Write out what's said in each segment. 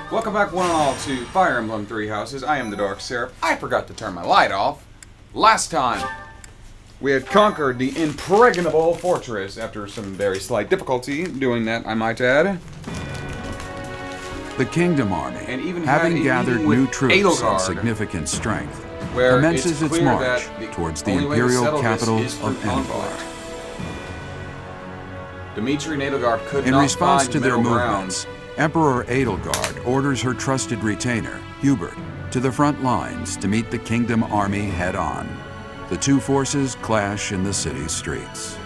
Welcome back one and all to Fire Emblem Three Houses. I am the Dark Seraph. I forgot to turn my light off. Last time, we had conquered the impregnable fortress after some very slight difficulty doing that, I might add. The Kingdom Army, And even having gathered new troops and Edelgard, significant strength, where commences its march that towards the only way to imperial settle this capital is through of Emblem. conflict. Dimitri and Edelgard could In not response find to their middle ground. movements, Emperor Edelgard orders her trusted retainer, Hubert, to the front lines to meet the Kingdom Army head-on. The two forces clash in the city's streets.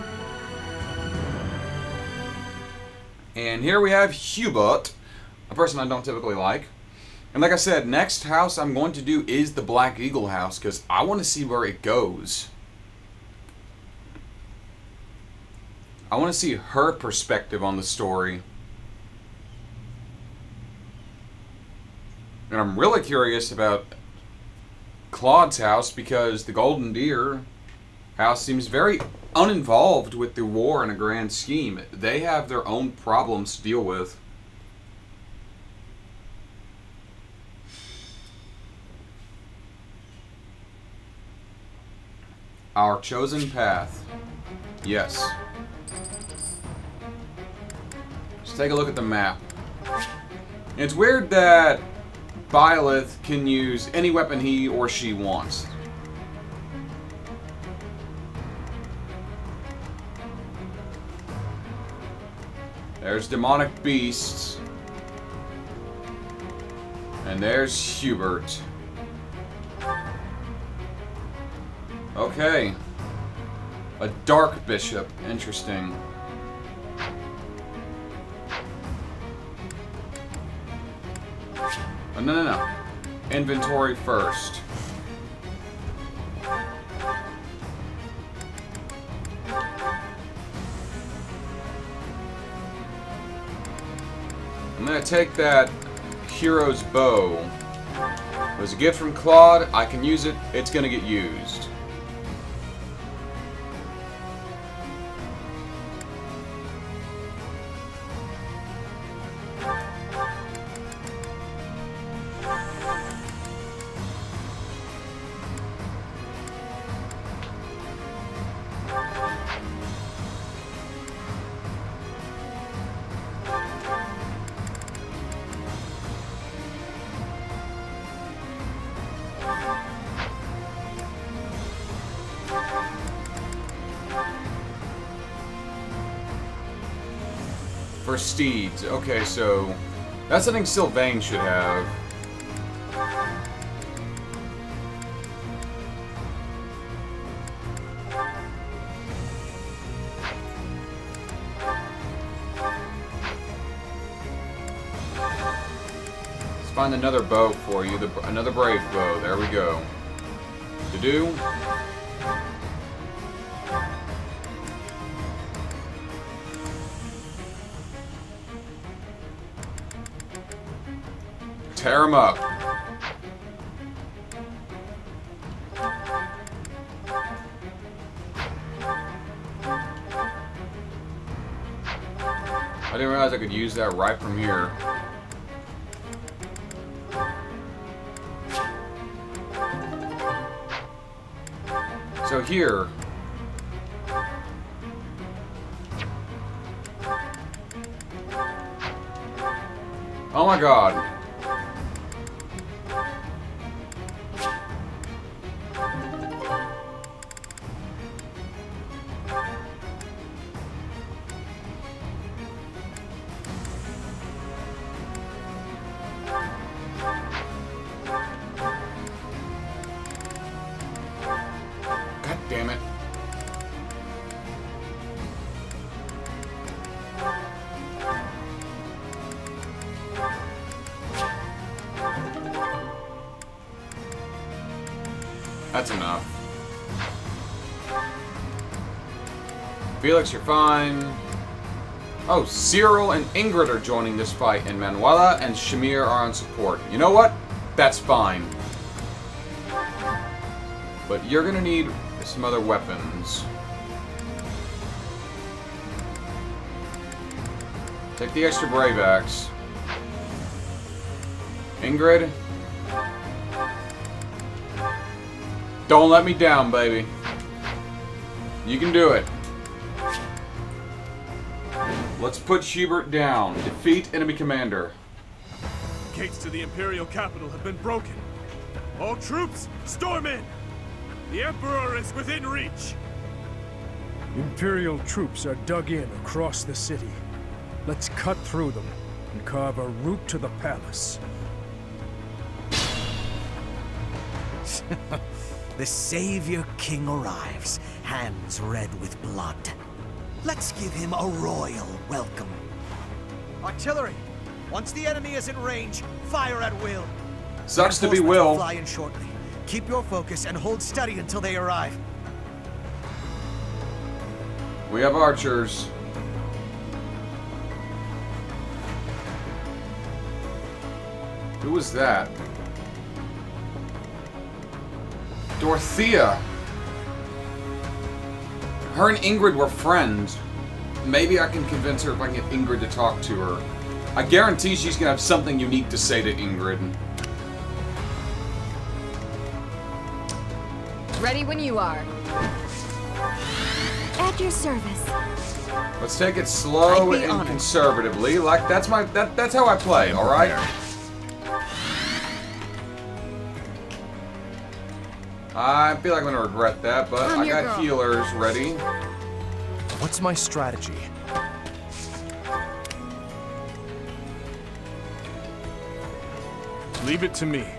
And here we have Hubert, a person I don't typically like. And like I said, next house I'm going to do is the Black Eagle house, because I want to see where it goes. I want to see her perspective on the story. And I'm really curious about Claude's house, because the Golden Deer house seems very uninvolved with the war in a grand scheme. They have their own problems to deal with. Our chosen path. Yes. Let's take a look at the map. It's weird that Byleth can use any weapon he or she wants. There's demonic beasts. And there's Hubert. Okay. A dark bishop. Interesting. Oh, no. Inventory first. I'm gonna take that hero's bow. It was a gift from Claude. I can use it. It's gonna get used. For steeds. Okay, so that's something Sylvain should have. Let's find another bow for you. Another brave bow. There we go. To do. Tear him up. I didn't realize I could use that right from here. So here. Oh my god. God damn it. That's enough. Felix, you're fine. Oh, Cyril and Ingrid are joining this fight, and Manuela and Shamir are on support. You know what? That's fine. But you're gonna need some other weapons. Take the extra Brave Axe. Ingrid. Don't let me down, baby. You can do it. Let's put Hubert down. Defeat enemy commander. Gates to the Imperial capital have been broken. All troops, storm in! The Emperor is within reach! Imperial troops are dug in across the city. Let's cut through them and carve a route to the palace. The Savior King arrives, hands red with blood. Let's give him a royal welcome. Artillery! Once the enemy is in range, fire at will. Sucks to be Reinforcements Will. will fly in shortly. Keep your focus and hold steady until they arrive. We have archers. Who was that? Dorothea. Her and Ingrid were friends. Maybe I can convince her if I can get Ingrid to talk to her. I guarantee she's gonna have something unique to say to Ingrid. Ready when you are. At your service. Let's take it slow I'd be and honored. conservatively. Like that's how I play, alright? I feel like I'm gonna regret that, but I'm I your got girl. healers ready. What's my strategy? Leave it to me.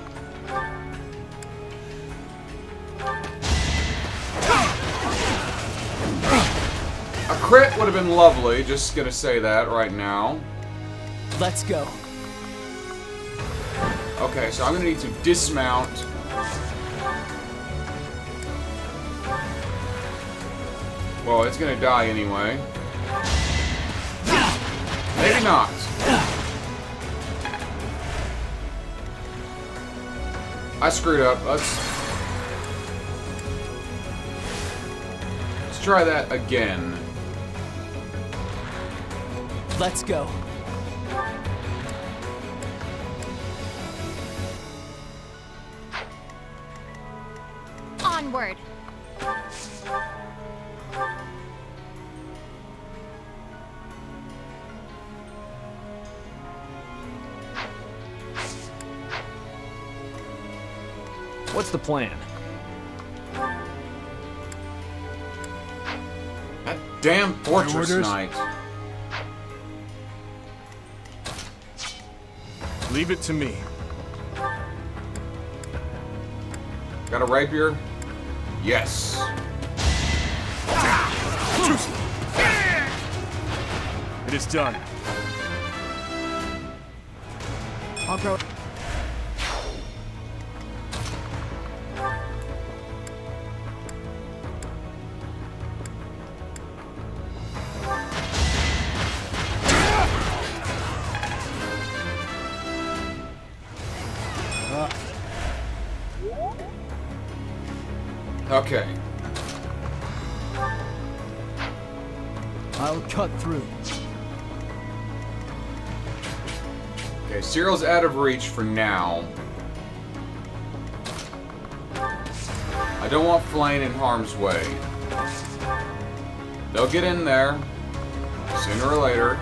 A crit would have been lovely, just gonna say that right now. Let's go. Okay, so I'm gonna need to dismount. Well, it's gonna die anyway. Maybe not. I screwed up. Let's try that again. Let's go. Onward. What's the plan? That damn fortress orders? knight. Leave it to me. Got a rapier? Yes. It is done. I'll go. Okay. I'll cut through. Okay, Cyril's out of reach for now. I don't want Flane in harm's way. They'll get in there sooner or later.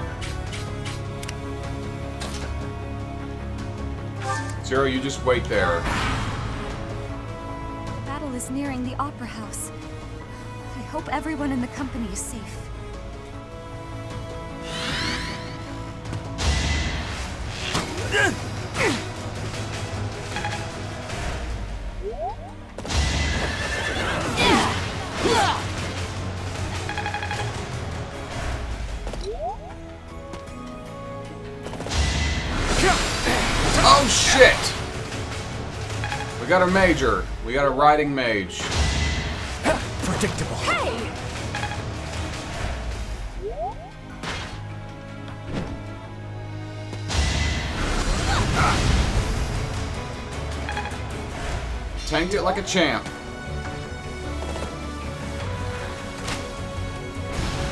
Cyril, you just wait there. The battle is nearing the Opera House. I hope everyone in the company is safe. Oh shit! We got a major. We got a riding mage. Predictable. Tanked it like a champ.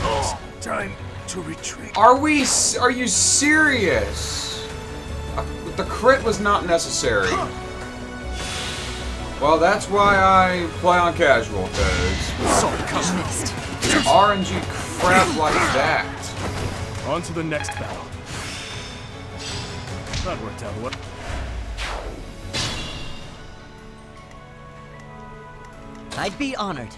Time to retreat. Are you serious? With the crit was not necessary. Well, that's why I play on casual, because Missed. RNG crap like that. On to the next battle. That worked out well. I'd be honored.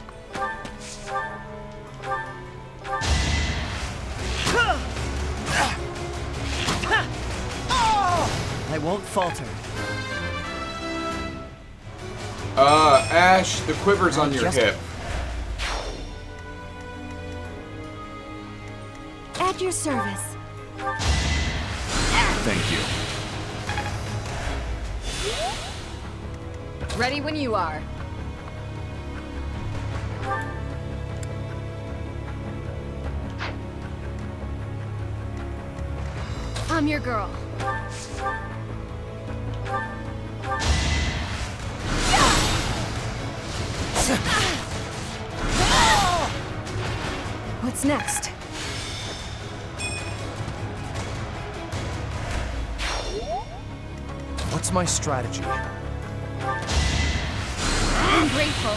I won't falter. Ash, the quiver's on your Just- hip. At your service. Thank you. Ready when you are. I'm your girl. What's next? What's my strategy? I'm grateful.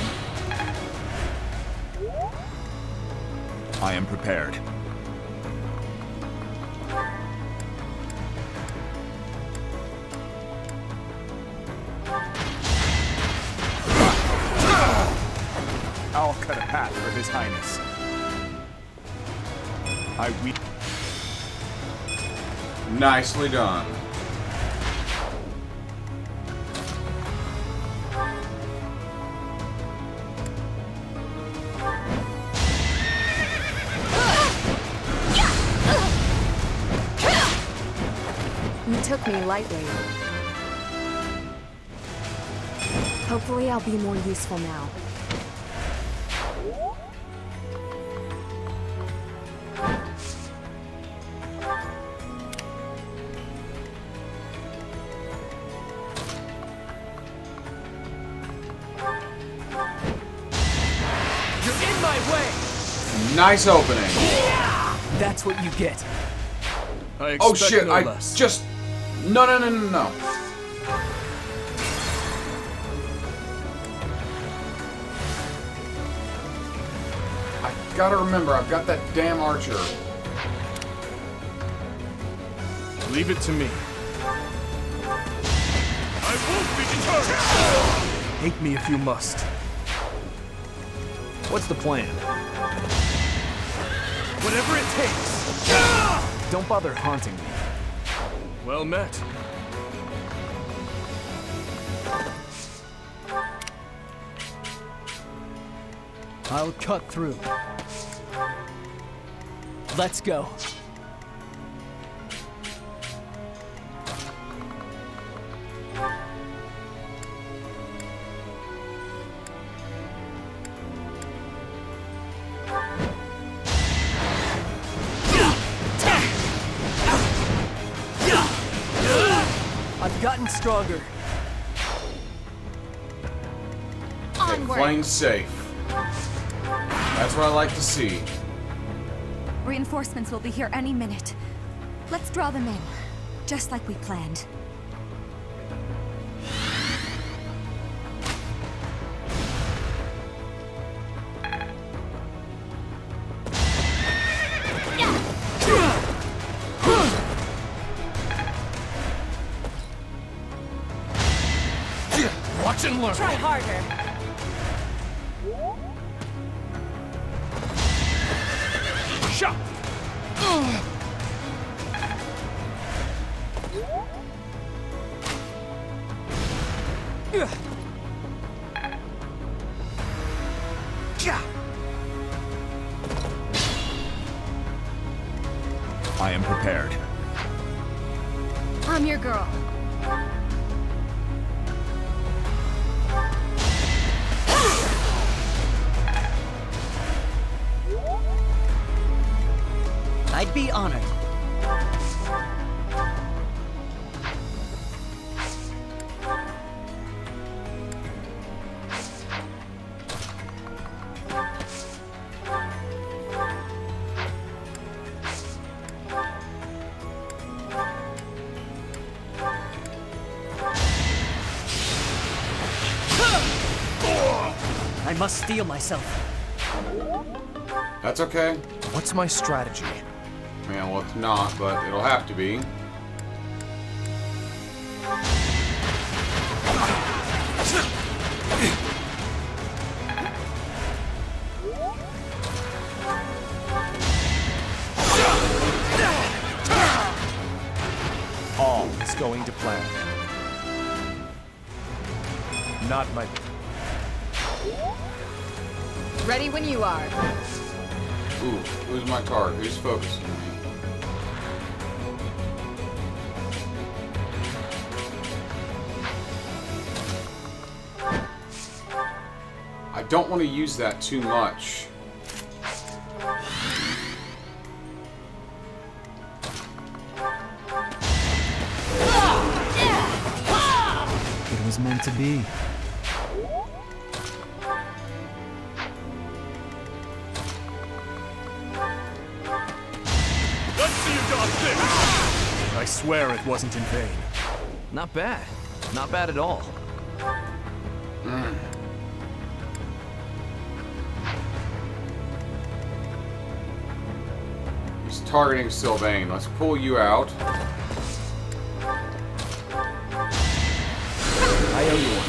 I am prepared. I'll cut a path for His Highness. I weep. Nicely done. You took me lightly. Hopefully I'll be more useful now. You're in my way! Nice opening. That's what you get. I Oh expect shit, no I less. just... No, no, no, no, no. I gotta remember, I've got that damn archer. Leave it to me. I won't be deterred! Hate me if you must. What's the plan? Whatever it takes. Don't bother haunting me. Well met. I'll cut through. Let's go. I've gotten stronger. Okay, Onward. playing safe. That's what I like to see. Reinforcements will be here any minute. Let's draw them in, just like we planned. Watch and learn. Try harder. Shot. I am prepared. I'm your girl. I'd be honored. must steel myself. That's okay. What's my strategy? Man, well, it's not, but it'll have to be. All is going to plan. Not my... Ready when you are. Ooh, who's my target? Who's focusing me? I don't want to use that too much. It was meant to be. Let's see you dog this! I swear it wasn't in vain. Not bad. Not bad at all. He's targeting Sylvain. Let's pull you out. I owe you one.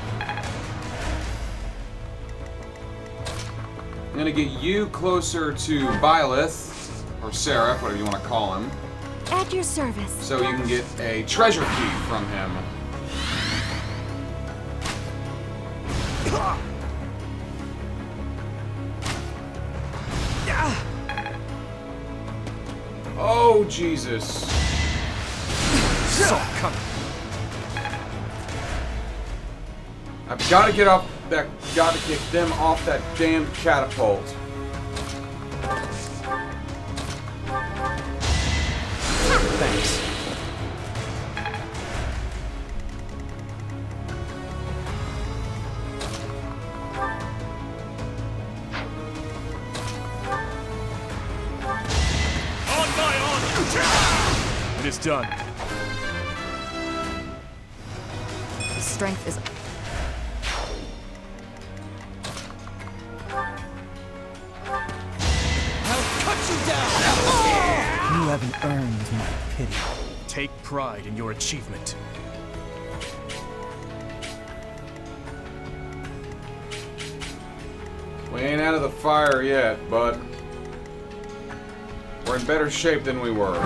I'm gonna get you closer to Byleth, or Seraph, whatever you want to call him, At your service. so you can get a treasure key from him. Oh, Jesus. Saw it coming. I've got to get off that, got to get them off that damn catapult. Thanks. On my honor! It is done. The strength is... You haven't earned my pity. Take pride in your achievement. We ain't out of the fire yet, but we're in better shape than we were.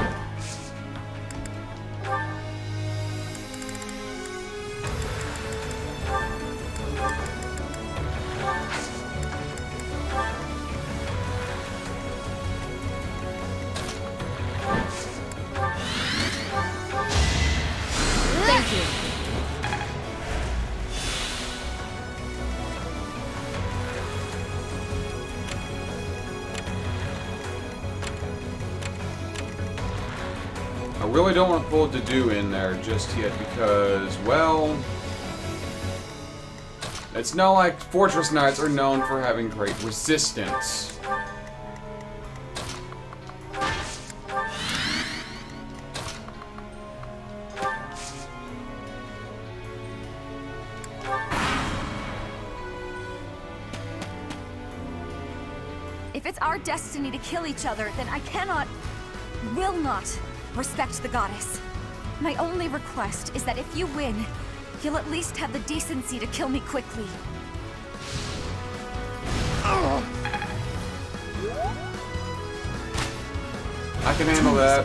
Thank you. I really don't want to pull Dedue in there just yet because, well, it's not like Fortress Knights are known for having great resistance. If it's our destiny to kill each other, then I cannot, will not, respect the goddess. My only request is that if you win, you'll at least have the decency to kill me quickly. I can handle that.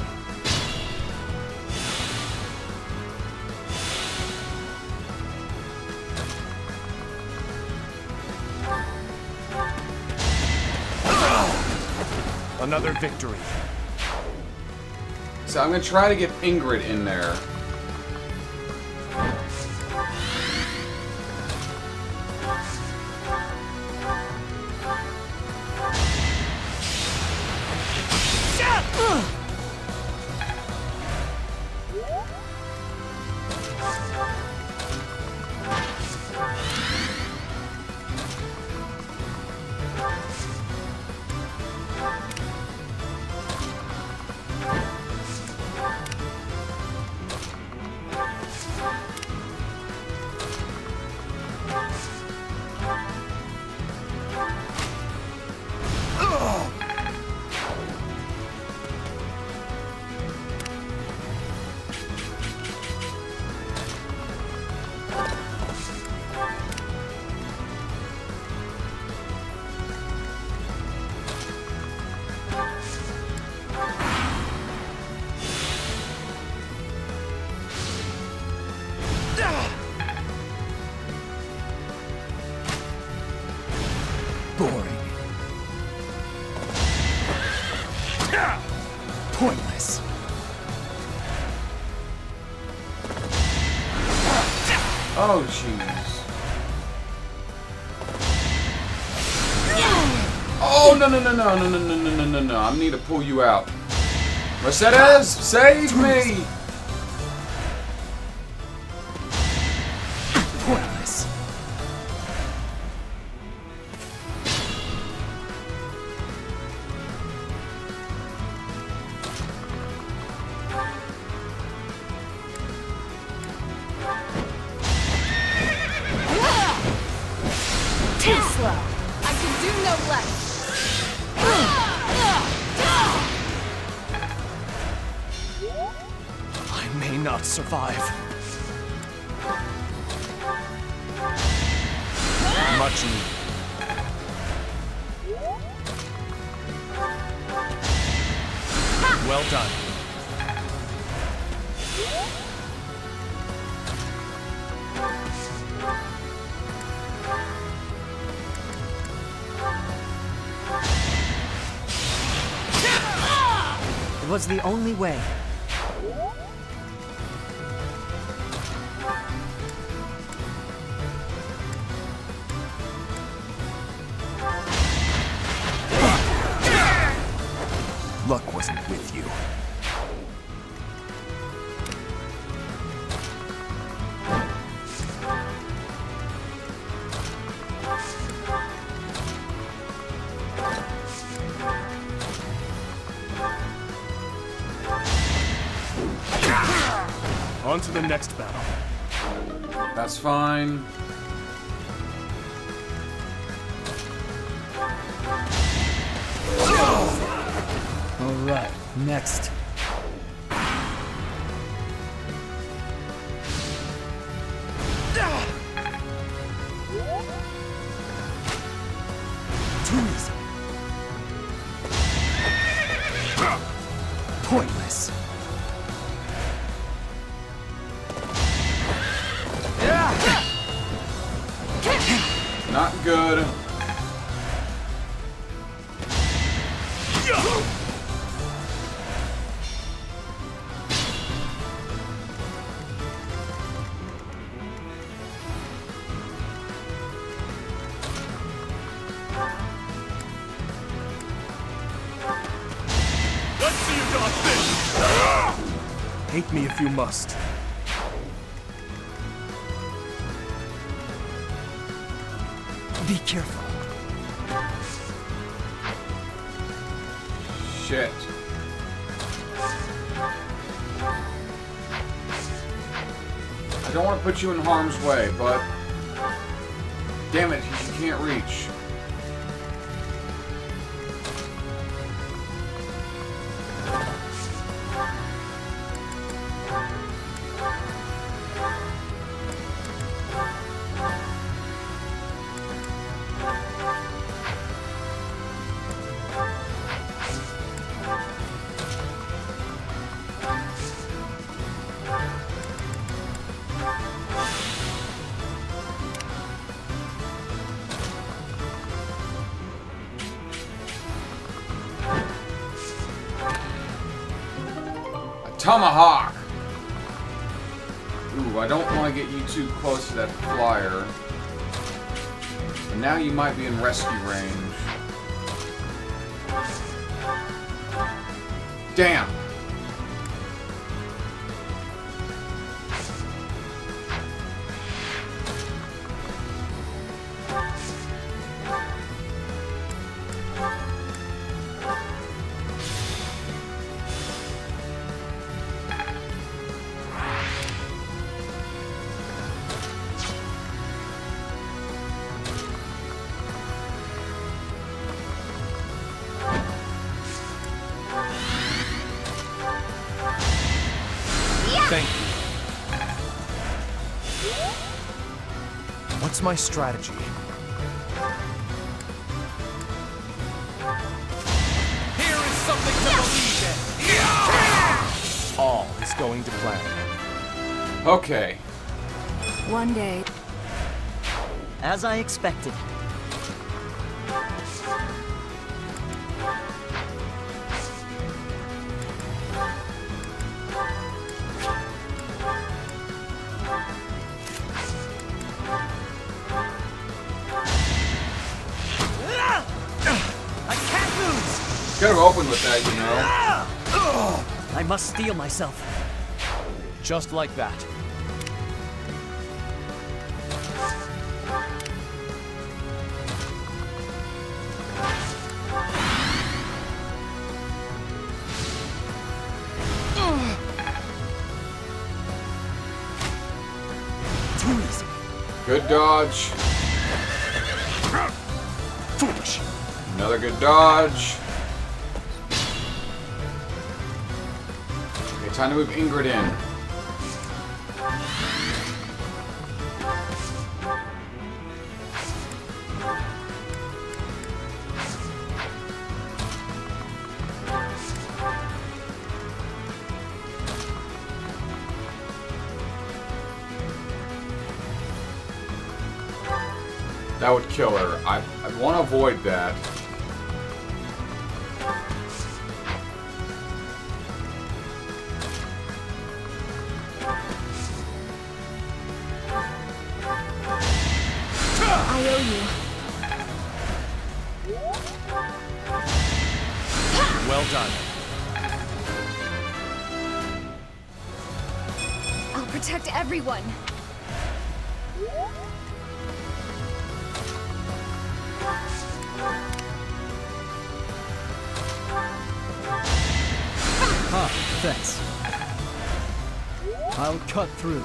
Another victory. So I'm gonna try to get Ingrid in there. Pointless. Oh, jeez. Oh, no, no, no, no, no, no, no, no, no, no, no. I need to pull you out. Mercedes, save me! Pointless. Too slow. I can do no less. I may not survive. Much needed. Well done. It was the only way. Luck wasn't with you. On to the next battle. That's fine. All right, next. Too easy. Pointless. Not good. Let's see you dodge this! Hate me if you must. Be careful. Shit. I don't want to put you in harm's way, but... Damn it, you can't reach. Tomahawk! Ooh, I don't want to get you too close to that flyer. And now you might be in rescue range. Damn! Thank you. What's my strategy? Here is something to believe in. All is going to plan. Okay. One day. As I expected. to open with that, you know. I must steel myself. Just like that. Too easy. Good dodge. Foolish. Another good dodge. Okay, time to move Ingrid in. That would kill her. I want to avoid that. I owe you. Well done. I'll protect everyone. Ah, thanks. I'll cut through.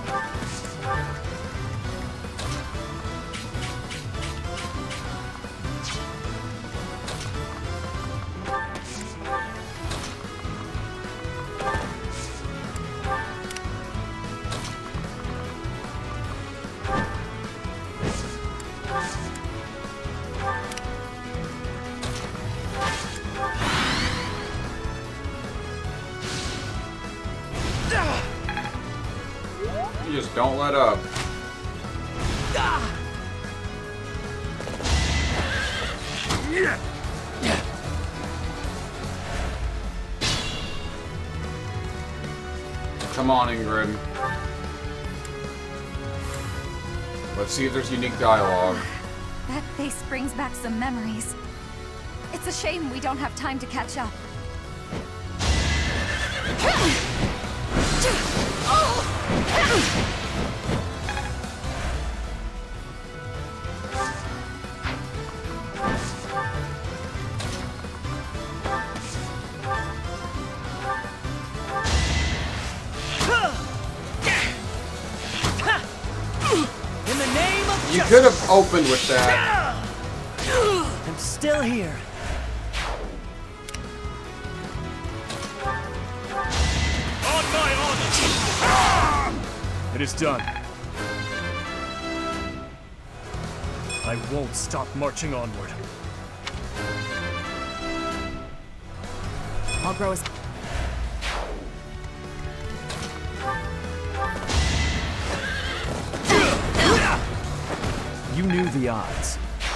You just don't let up. Come on, Ingrid. Let's see if there's unique dialogue. That face brings back some memories. It's a shame we don't have time to catch up. In the name of You justice, could have opened with that. I'm still here. On my honor! It is done. I won't stop marching onward. I'll grow as... You knew the odds.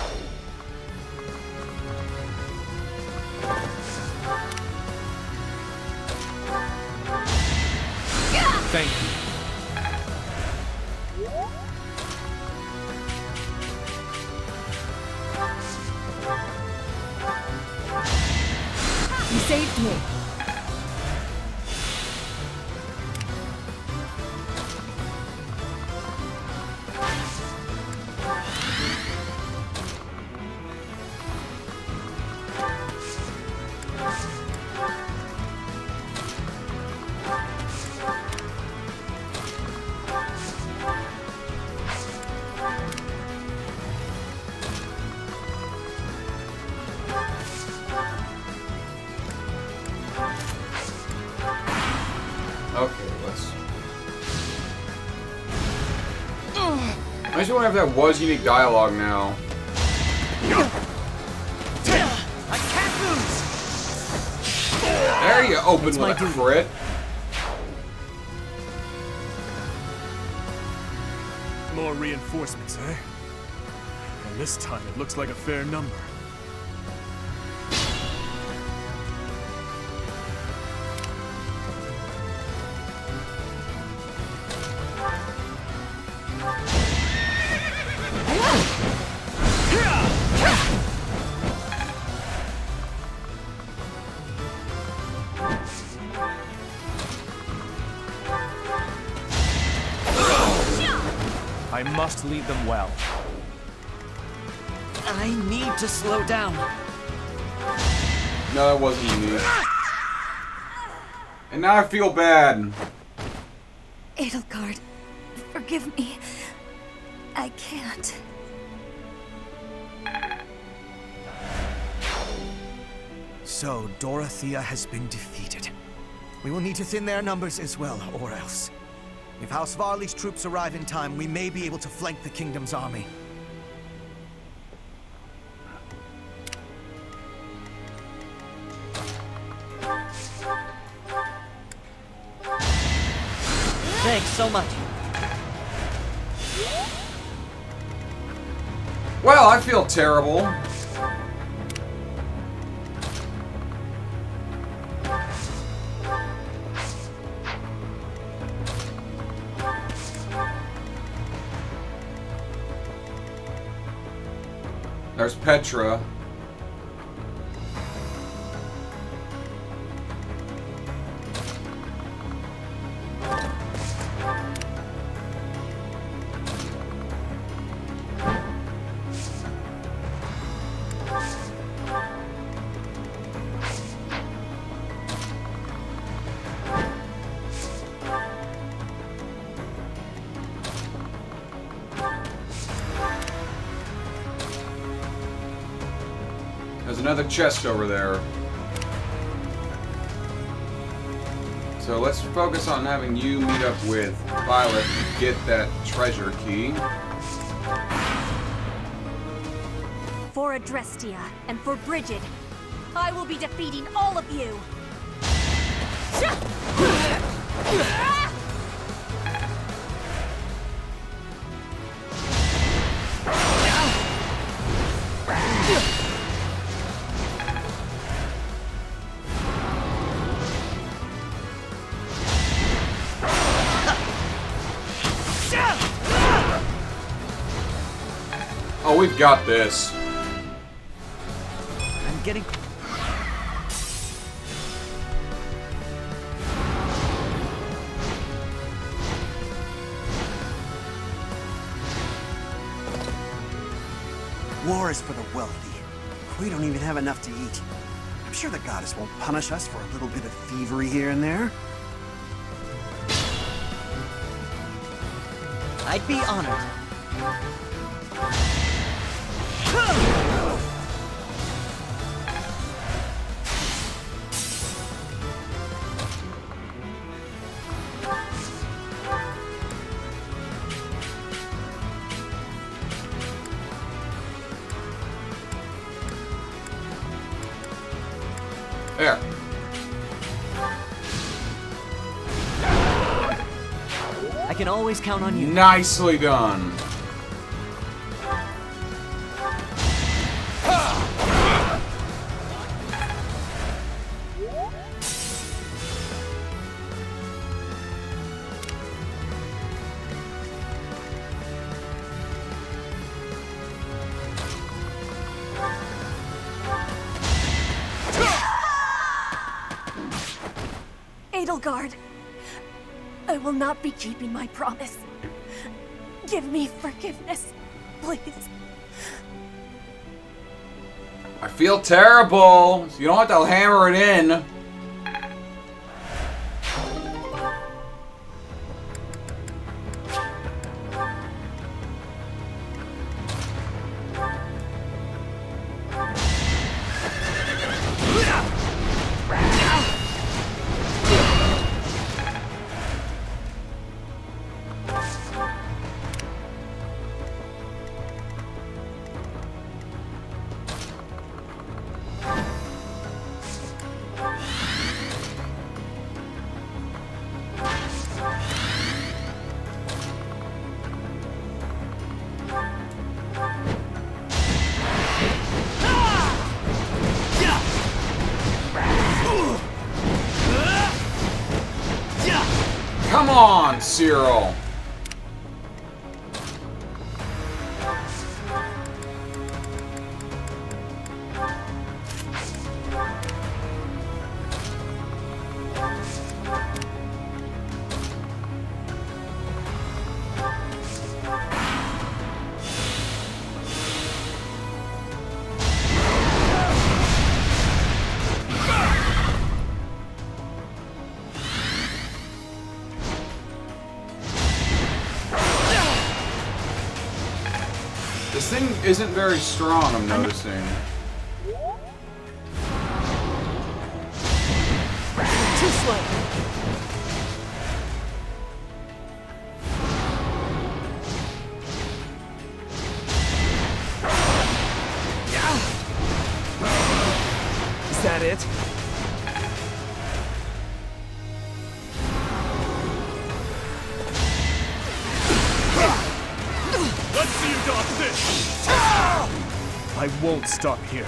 Thank you. You saved me. Okay, let's... I just wonder if that was unique dialogue now. I can't lose. There you open That's my with a duty. crit. More reinforcements, eh? And this time it looks like a fair number. I must lead them well. I need to slow down. No, that wasn't me. And now I feel bad. Edelgard, forgive me. I can't. So, Dorothea has been defeated. We will need to thin their numbers as well, or else. If House Varley's troops arrive in time, we may be able to flank the Kingdom's army. Thanks so much. Well, I feel terrible. There's Petra. There's another chest over there. So let's focus on having you meet up with Violet and get that treasure key. For Adrestia and for Brigid, I will be defeating all of you. Oh, we've got this. I'm getting... War is for the wealthy. We don't even have enough to eat. I'm sure the goddess won't punish us for a little bit of thievery here and there. I'd be honored. There. I can always count on you. Nicely done. Edelgard, I will not be keeping my promise. Give me forgiveness, please. I feel terrible. You don't have to hammer it in. Come on, Cyril. This thing isn't very strong, I'm noticing. Too slow. Is that it? Let's see you dodge this! I won't stop here.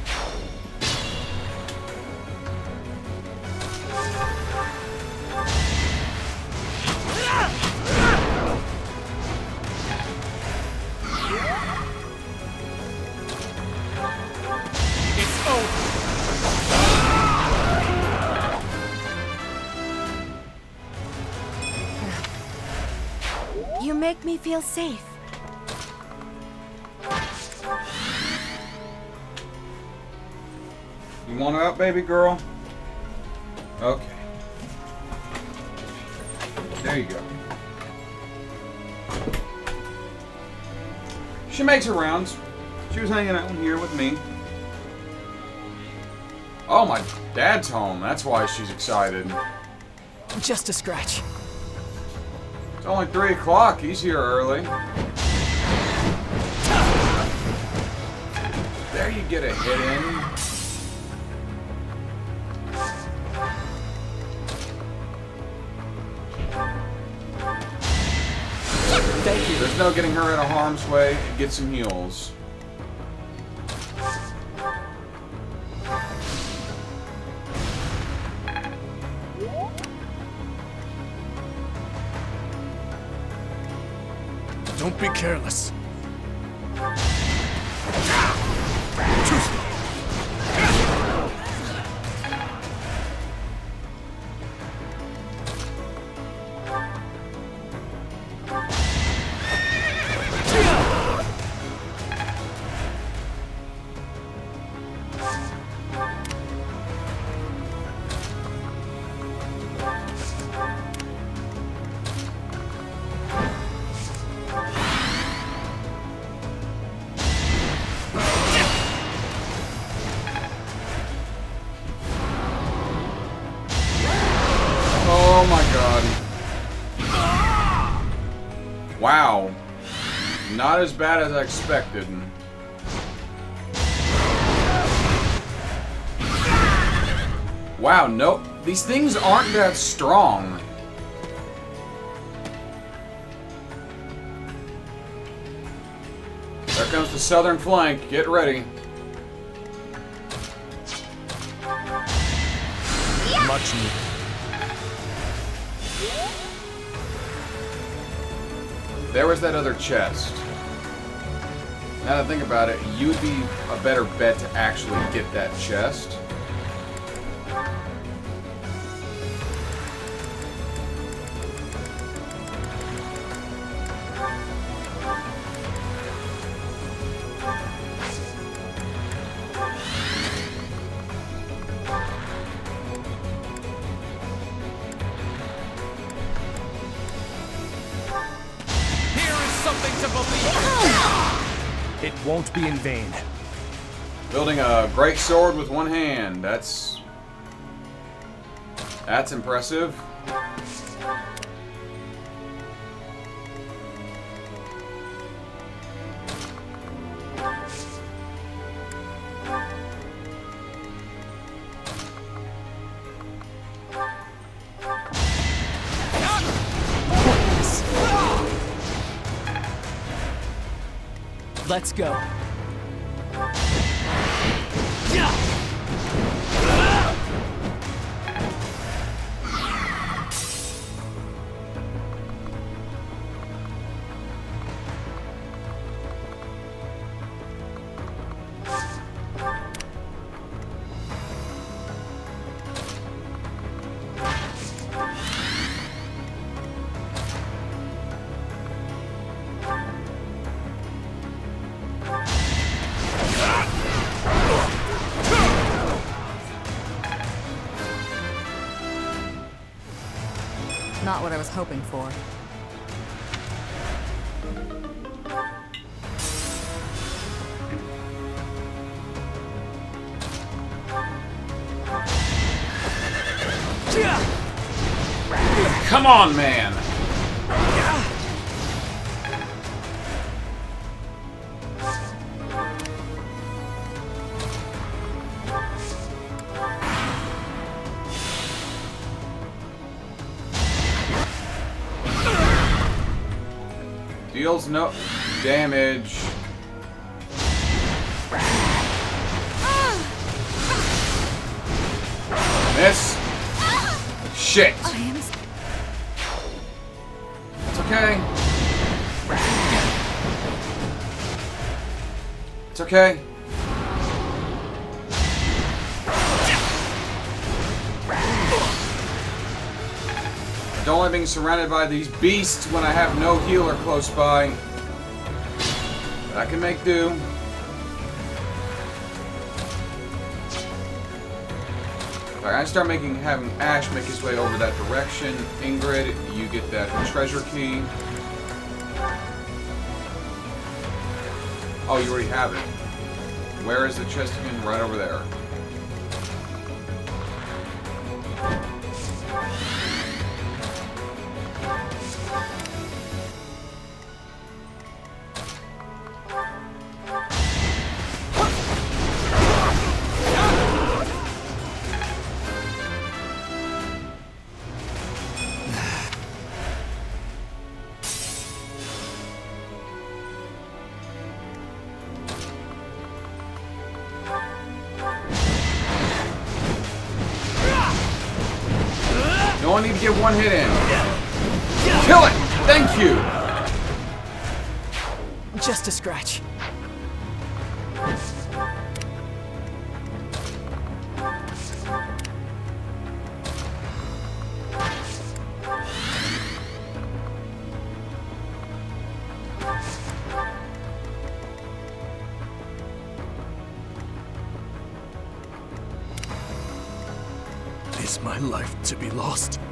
It's over! You make me feel safe. You want it up, baby girl? Okay. There you go. She makes her rounds. She was hanging out here with me. Oh, my dad's home. That's why she's excited. Just a scratch. It's only 3 o'clock. He's here early. There you get a hit in. Thank you. There's no getting her out of harm's way. Get some heals. Don't be careless. Oh my god. Wow. Not as bad as I expected. Wow, nope. These things aren't that strong. There comes the southern flank. Get ready. Much needed. There was that other chest. Now that I think about it, you would be a better bet to actually get that chest. It won't be in vain. Building a great sword with one hand. That's impressive. Let's go. Not what I was hoping for. Come on, man! Deals no damage. Miss. Shit. It's okay. It's okay. I don't like being surrounded by these beasts when I have no healer close by. But I can make do. I start having Ash make his way over that direction. Ingrid, you get that treasure key. Oh, you already have it. Where is the chest again? Right over there. You only need to get one hit in. Kill it! Thank you! Just a scratch. Is my life to be lost?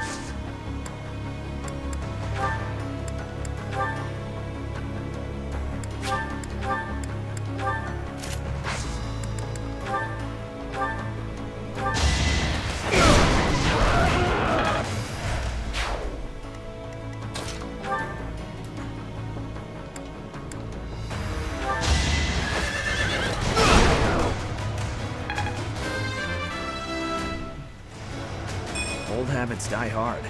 Old habits die hard.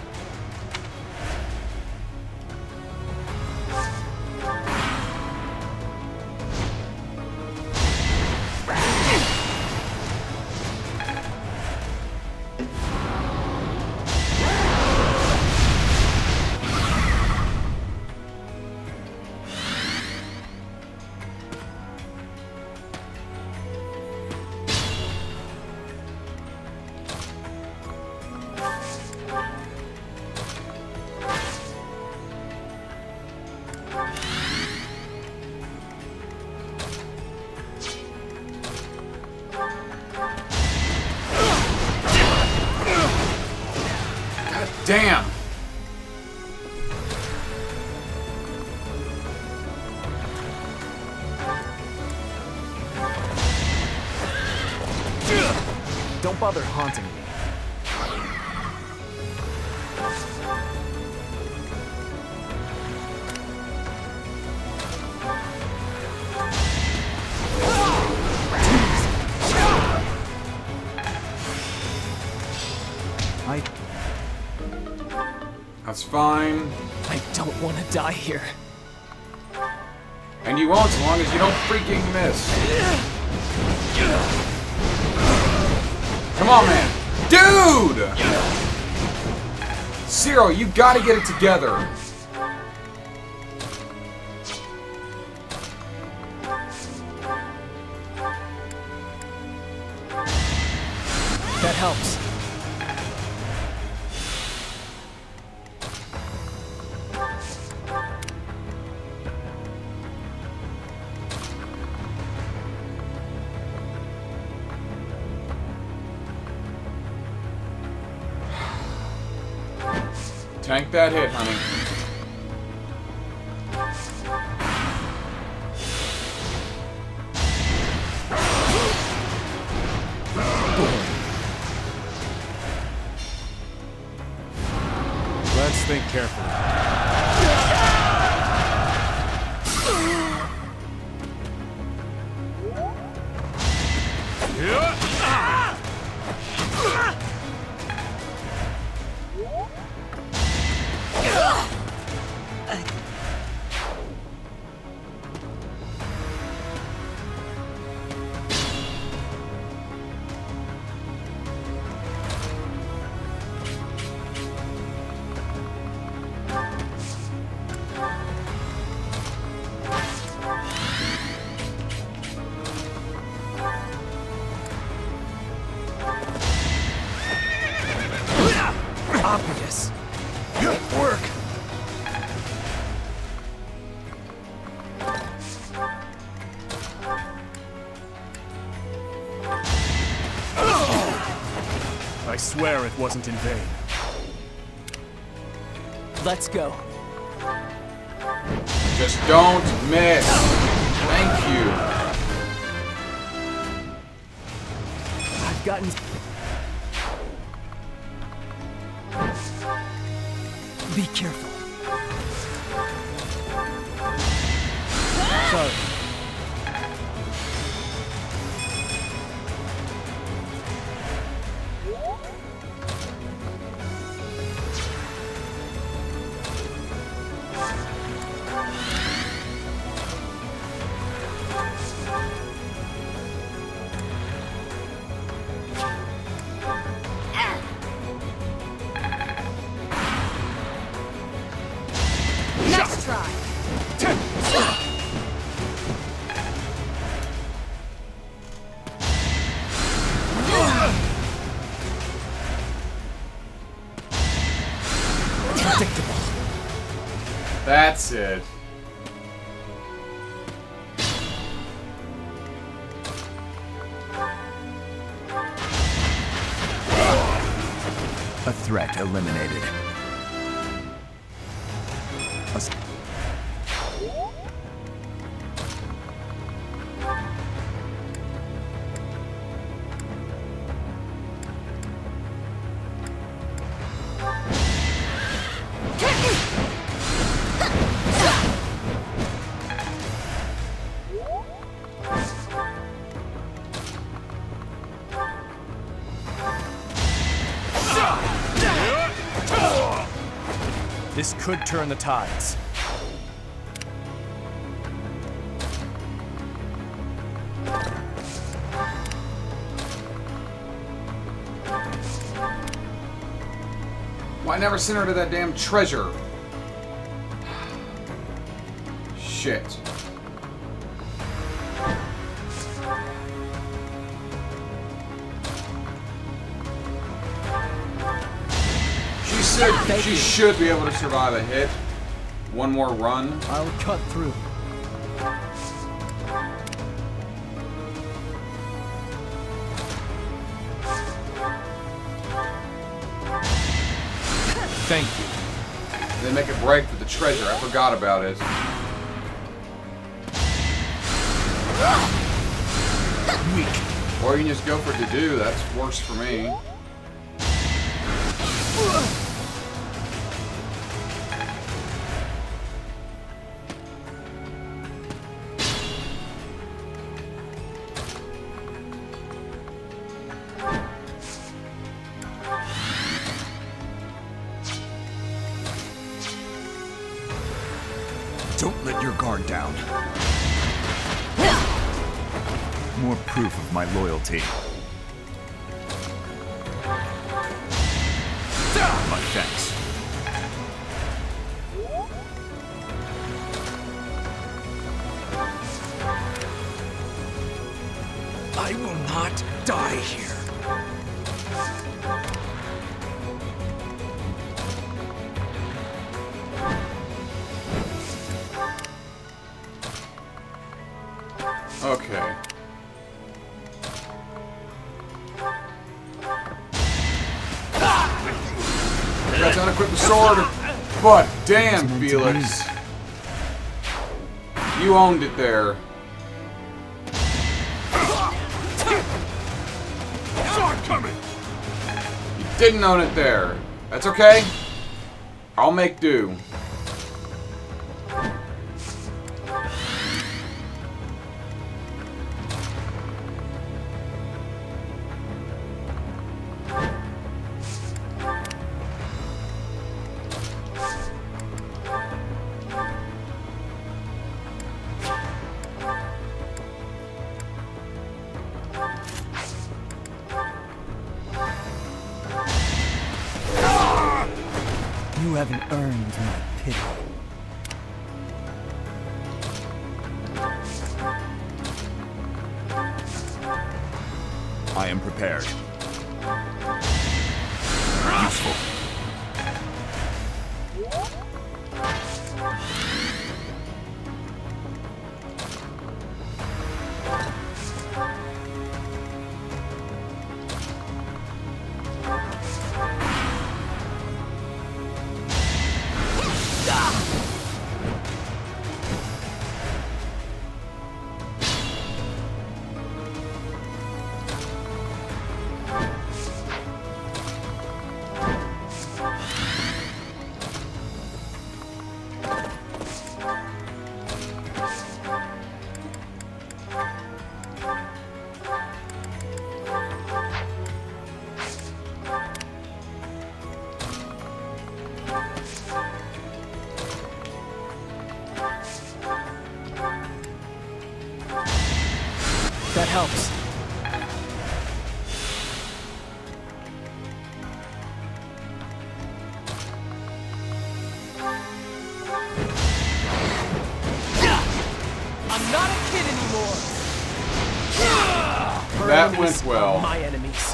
Damn! Don't bother haunting me. That's fine. I don't want to die here. And you won't as long as you don't freaking miss. Come on, man. Dude! Zero, you gotta get it together. That helps. Tank that hit, honey. Let's think carefully. Obvious. Good work. I swear it wasn't in vain. Let's go. Just don't miss. Thank you. I've gotten... Be careful. Sorry. Next try. Predictable. That's it. A threat eliminated. This could turn the tides. Why never send her to that damn treasure? Shit. She should be able to survive a hit. One more run. I'll cut through. Thank you. They make a break for the treasure. I forgot about it. Weak. Or you can just go for to-do. That's worse for me. Don't let your guard down. More proof of my loyalty. My thanks. I will not die here. Okay. I got to unequip the sword, but damn, Felix. You owned it there. Sword coming! You didn't own it there. That's okay. I'll make do. You haven't earned my pity. I am prepared. Useful. That helps. I'm not a kid anymore. That went well. My enemies.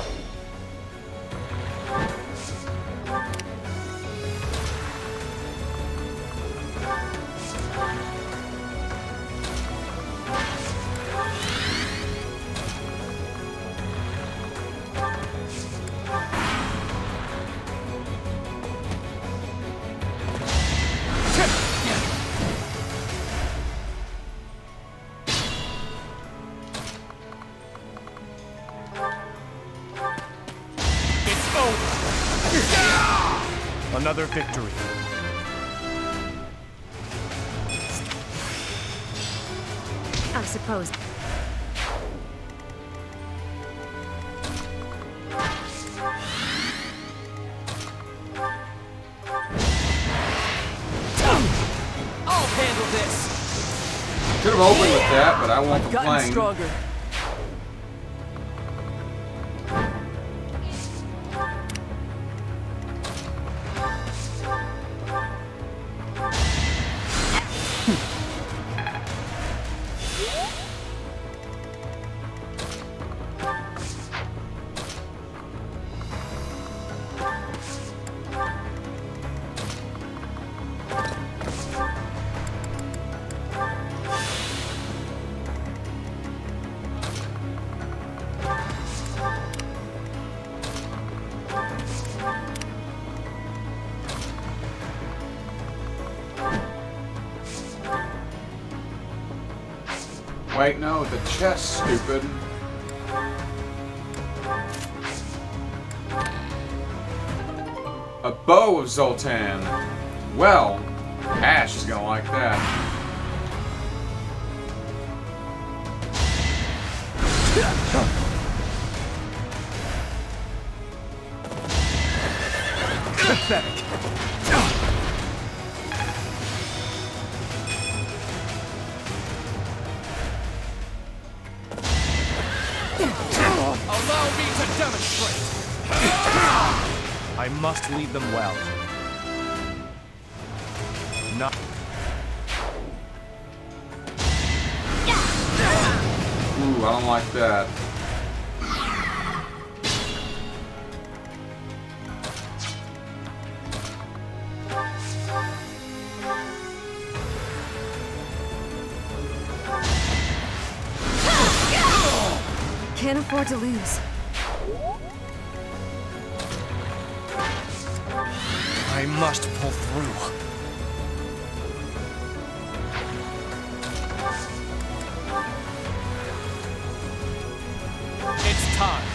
Another victory. I suppose. I'll handle this. Could have opened with that, but I won't I've gotten complain. stronger. Wait, no, the chest, stupid. A bow of Zoltan. Well, Ash is gonna like that. Pathetic. Allow me to demonstrate. I must lead them well. Not. Ooh, I don't like that. Can't afford to lose. I must pull through. It's time.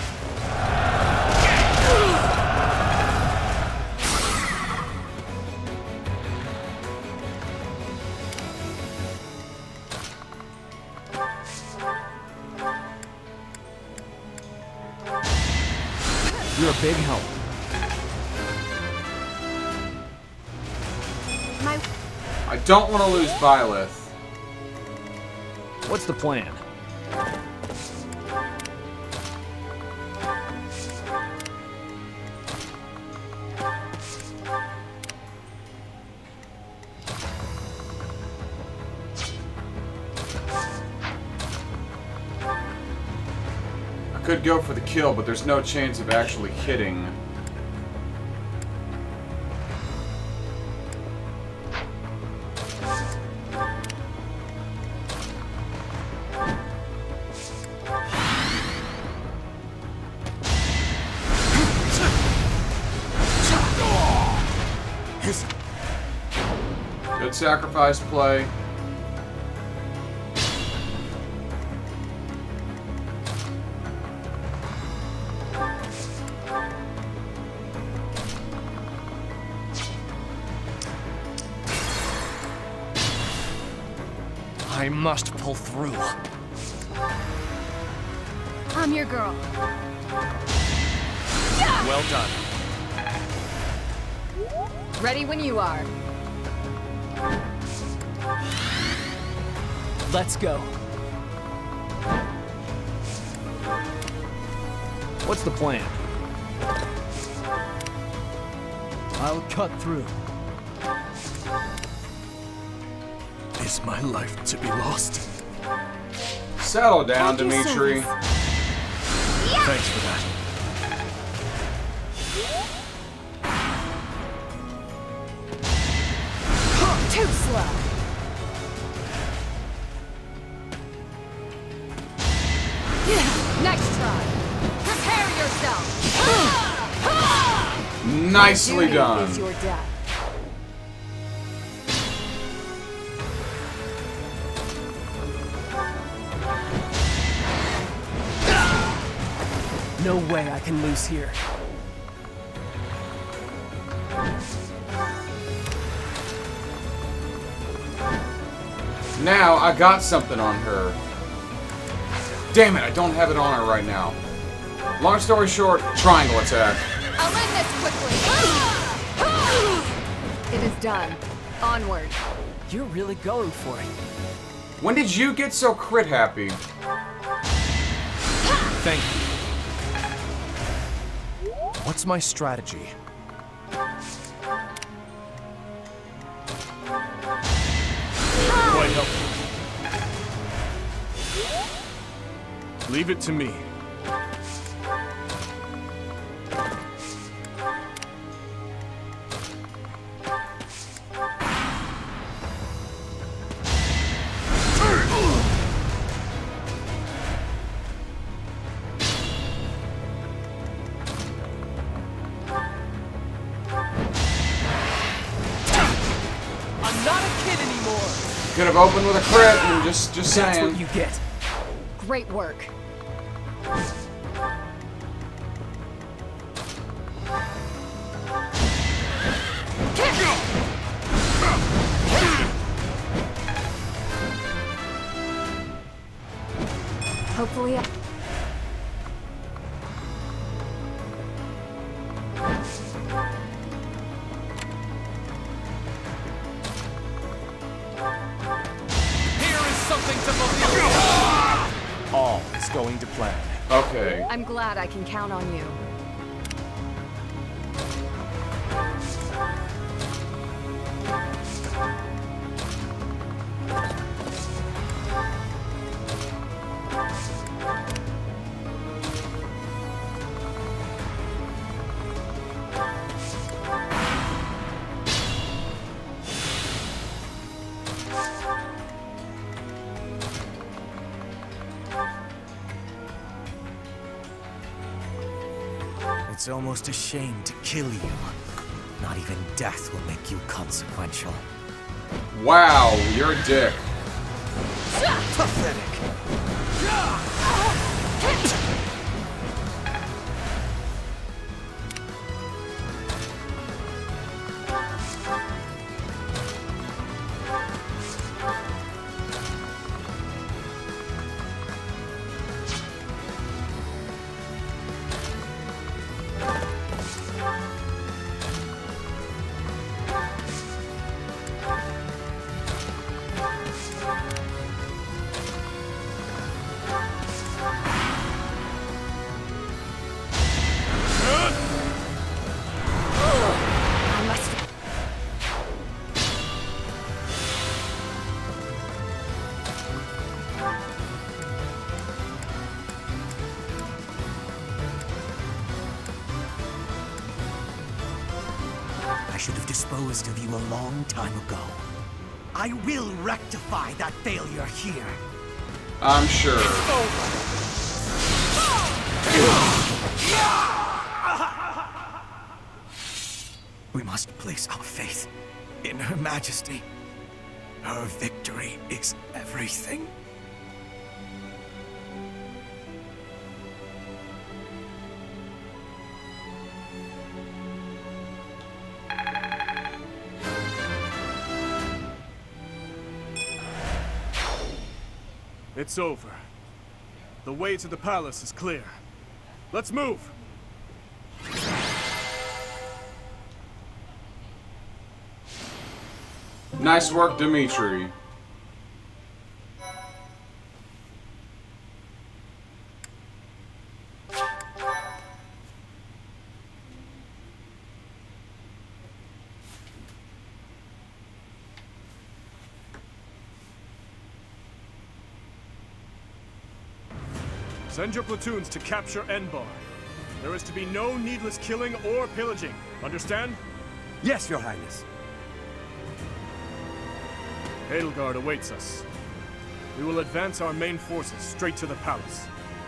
You're a big help. I don't want to lose Byleth. What's the plan? I could go for the kill, but there's no chance of actually hitting. Good sacrifice play. I must pull through. I'm your girl. Well done. Ready when you are. Let's go. What's the plan? I'll cut through. Is my life to be lost? Settle down, Thank you, Dimitri. Service. Thanks for that. Too slow. Next try. Prepare yourself. Nicely Duty done. is your death. No way I can lose here. Now I got something on her. Damn it, I don't have it on her right now. Long story short, triangle attack. I'll end this quickly. It is done. Onward. You're really going for it. When did you get so crit happy? Thank you. What's my strategy? Quite helpful. Leave it to me. I'm not a kid anymore. Could have opened with a crit, and just That's saying. what you get. Great work. Hopefully, Here is something to believe in. All is going to plan. Okay. I'm glad I can count on you. It's almost a shame to kill you. Not even death will make you consequential. Wow, you're a dick. Pathetic. should have disposed of you a long time ago. I will rectify that failure here. I'm sure. We must place our faith in Her Majesty. Her victory is everything. It's over. The way to the palace is clear. Let's move! Nice work, Dimitri. Send your platoons to capture Enbar. There is to be no needless killing or pillaging. Understand? Yes, Your Highness. Edelgard awaits us. We will advance our main forces straight to the palace.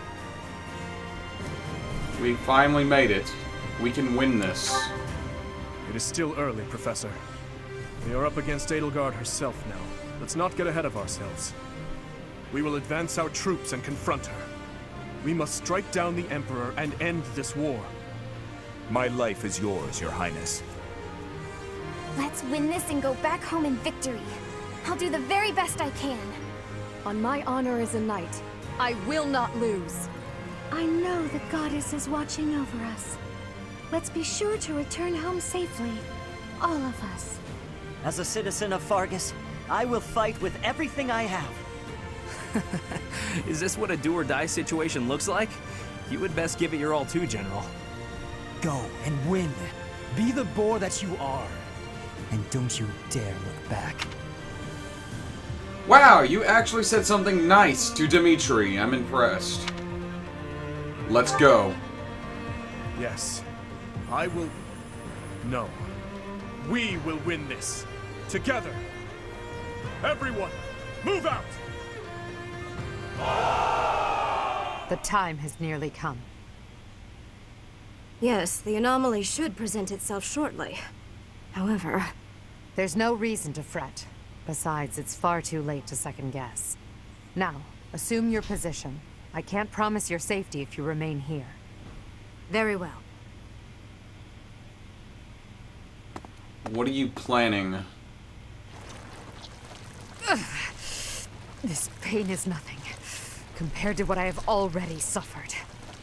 We finally made it. We can win this. It is still early, Professor. We are up against Edelgard herself now. Let's not get ahead of ourselves. We will advance our troops and confront her. We must strike down the Emperor and end this war. My life is yours, Your Highness. Let's win this and go back home in victory. I'll do the very best I can. On my honor as a knight, I will not lose. I know the goddess is watching over us. Let's be sure to return home safely. All of us. As a citizen of Fargus, I will fight with everything I have. Is this what a do-or-die situation looks like? You would best give it your all too, General. Go and win. Be the boar that you are. And don't you dare look back. Wow, you actually said something nice to Dimitri. I'm impressed. Let's go. Yes. I will... No. We will win this. Together. Everyone, move out! The time has nearly come. Yes, the anomaly should present itself shortly. However... There's no reason to fret. Besides, it's far too late to second guess. Now, assume your position. I can't promise your safety if you remain here. Very well. What are you planning? This pain is nothing compared to what I have already suffered.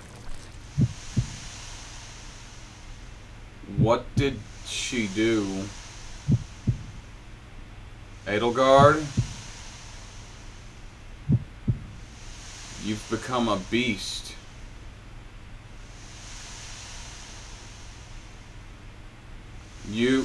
What did she do? Edelgard? You've become a beast. You...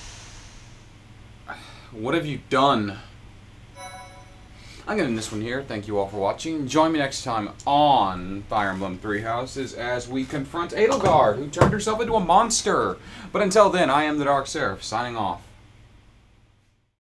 What have you done? I'm going to end this one here. Thank you all for watching. Join me next time on Fire Emblem Three Houses as we confront Edelgard, who turned herself into a monster. But until then, I am the Dark Seraph, signing off.